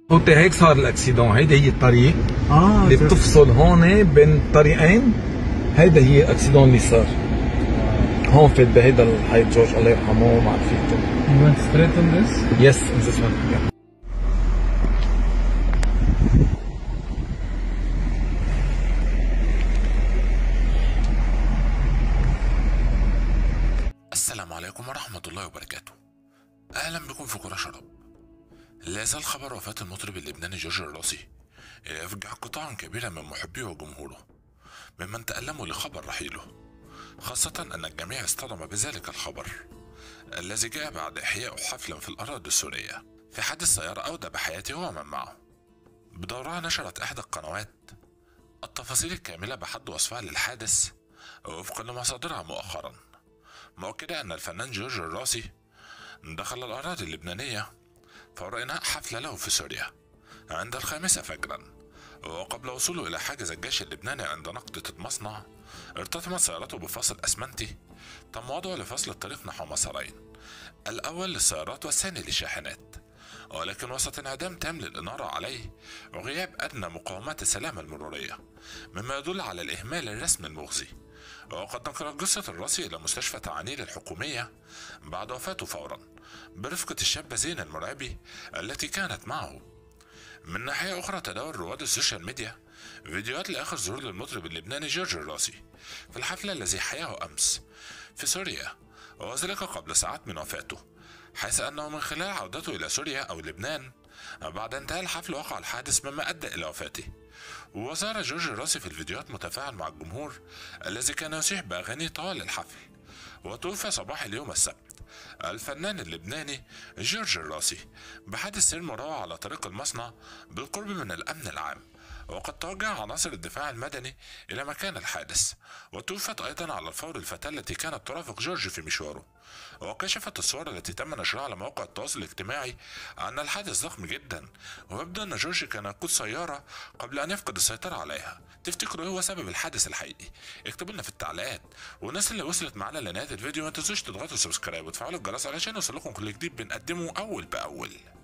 هو هيك صار الاكسيدون. هيدي هي الطريق اللي شفت. بتفصل هون بين الطريقين. هيدا هي الاكسيدون اللي صار هون فات بهيدا الحي جورج الله يرحمه مع رفيقته. You went straight on this? Yes, in this one. Yeah. السلام عليكم ورحمة الله وبركاته. أهلا بكم في كرة شراب. لا يزال خبر وفاة المطرب اللبناني جورج الراسي يفجع قطاعا كبيرا من محبيه وجمهوره ممن تألموا لخبر رحيله، خاصة أن الجميع اصطدم بذلك الخبر الذي جاء بعد إحياء حفل في الأراضي السورية في حادث سيارة أودى بحياته ومن معه. بدورها نشرت إحدى القنوات التفاصيل الكاملة بحد وصفها للحادث وفقا لمصادرها مؤخرا، مؤكدة أن الفنان جورج الراسي دخل الأراضي اللبنانية فور إنهاء حفلة له في سوريا عند 5 فجرا، وقبل وصوله إلى حاجز الجيش اللبناني عند نقطة المصنع ارتطمت سيارته بفاصل أسمنتي تم وضعه لفصل الطريق نحو مسارين، الأول للسيارات والثاني للشاحنات، ولكن وسط انعدام تام للإنارة عليه وغياب أدنى مقاومات السلامة المرورية مما يدل على الإهمال الرسمي المخزي. وقد نقلت جثة الراسي إلى مستشفى تعانيل الحكومية بعد وفاته فورا برفقة الشابة زين المرعبي التي كانت معه. من ناحية أخرى تداول رواد السوشيال ميديا فيديوهات لآخر ظهور للمطرب اللبناني جورج الراسي في الحفلة الذي حياه أمس في سوريا، وذلك قبل ساعات من وفاته، حيث أنه من خلال عودته إلى سوريا أو لبنان بعد انتهاء الحفل وقع الحادث مما أدى إلى وفاته. وظهر جورج الراسي في الفيديوهات متفاعل مع الجمهور الذي كان يصيح بأغانيه طوال الحفل. وتوفى صباح اليوم السبت الفنان اللبناني جورج الراسي بحادث سير مروع على طريق المصنع بالقرب من الأمن العام، وقد توجه عناصر الدفاع المدني إلى مكان الحادث. وتوفت أيضا على الفور الفتاة التي كانت ترافق جورج في مشواره، وكشفت الصور التي تم نشرها على مواقع التواصل الاجتماعي أن الحادث ضخم جدا، ويبدو أن جورج كان يقود سيارة قبل أن يفقد السيطرة عليها. تفتكروا إيه هو سبب الحادث الحقيقي؟ اكتبوا لنا في التعليقات، والناس اللي وصلت معانا لنهاية الفيديو ما تنسوش تضغطوا سبسكرايب وتفعلوا الجرس علشان يوصلكم كل جديد بنقدمه أول بأول.